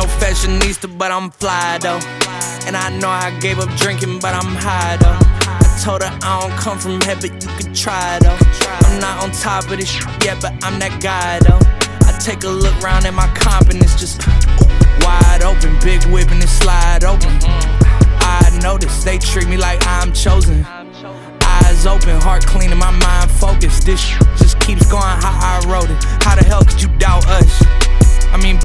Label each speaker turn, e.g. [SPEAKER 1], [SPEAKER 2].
[SPEAKER 1] no fashionista, but I'm fly though. And I know I gave up drinking, but I'm high though. I told her I don't come from heaven, you can try though. I'm not on top of this shit yet, but I'm that guy though. I take a look round at my confidence, just wide open, big whip and it slide open. I notice they treat me like I'm chosen. Eyes open, heart clean and my mind focused. This shit just keeps going how I wrote it. How the hell could you doubt us? I mean